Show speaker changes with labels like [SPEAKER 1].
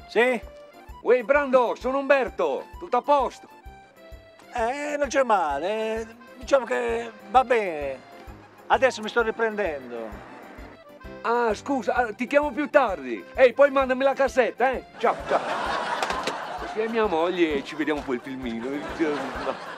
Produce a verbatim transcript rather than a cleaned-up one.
[SPEAKER 1] Sì?
[SPEAKER 2] Uè, Brando, sono Umberto, tutto a posto?
[SPEAKER 1] Eh, non c'è male, eh, diciamo che va bene. Adesso mi sto riprendendo.
[SPEAKER 2] Ah, scusa, ah, ti chiamo più tardi. Ehi, poi mandami la cassetta, eh? Ciao, ciao. Perché mia moglie ci vediamo poi il filmino.